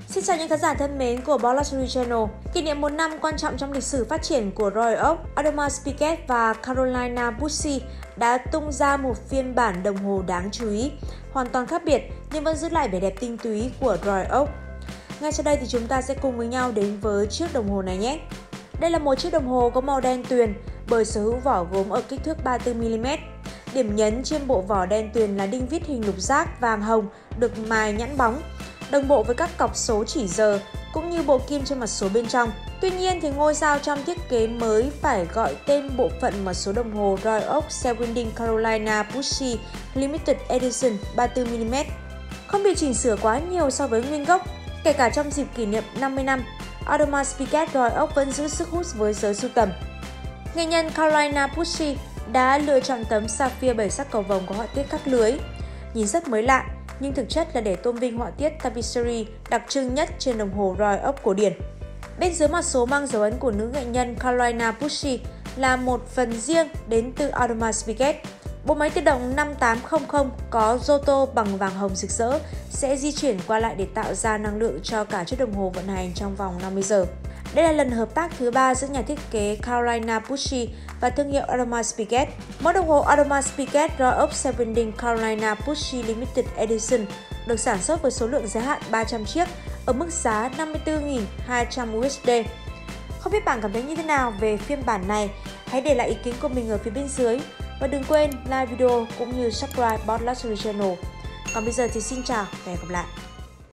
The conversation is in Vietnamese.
Xin chào những khán giả thân mến của Boss Luxury Channel. Kỷ niệm một năm quan trọng trong lịch sử phát triển của Royal Oak, Audemars Piguet và Carolina Bussy đã tung ra một phiên bản đồng hồ đáng chú ý, hoàn toàn khác biệt nhưng vẫn giữ lại vẻ đẹp tinh túy của Royal Oak. Ngay sau đây thì chúng ta sẽ cùng với nhau đến với chiếc đồng hồ này nhé. Đây là một chiếc đồng hồ có màu đen tuyền bởi sở hữu vỏ gốm ở kích thước 34mm. Điểm nhấn trên bộ vỏ đen tuyền là đinh vít hình lục giác vàng hồng được mài nhẵn bóng, đồng bộ với các cọc số chỉ giờ cũng như bộ kim trên mặt số bên trong. Tuy nhiên thì ngôi sao trong thiết kế mới phải gọi tên bộ phận mặt số đồng hồ Royal Oak Winding Carolina Bussy Limited Edition 34mm. Không bị chỉnh sửa quá nhiều so với nguyên gốc, kể cả trong dịp kỷ niệm 50 năm, Audemars Piguet Royal Oak vẫn giữ sức hút với giới sưu tầm. Nghệ nhân Carolina Bussy đã lựa chọn tấm sapphire 7 sắc cầu vồng có họa tiết khắc lưới. Nhìn rất mới lạ, nhưng thực chất là để tôn vinh họa tiết tapisserie đặc trưng nhất trên đồng hồ Royal Oak cổ điển. Bên dưới mặt số mang dấu ấn của nữ nghệ nhân Carolina Bussy là một phần riêng đến từ Audemars Piguet. Bộ máy tự động 5800 có rotor bằng vàng hồng rực rỡ sẽ di chuyển qua lại để tạo ra năng lượng cho cả chiếc đồng hồ vận hành trong vòng 50 giờ. Đây là lần hợp tác thứ 3 giữa nhà thiết kế Carolina Bussy và thương hiệu Audemars Piguet. Mẫu đồng hồ Audemars Piguet Royal Oak Winding Carolina Bussy Limited Edition được sản xuất với số lượng giới hạn 300 chiếc ở mức giá 54.200 USD. Không biết bạn cảm thấy như thế nào về phiên bản này? Hãy để lại ý kiến của mình ở phía bên dưới. Và đừng quên like video cũng như subscribe Boss Luxury Channel. Còn bây giờ thì xin chào và hẹn gặp lại.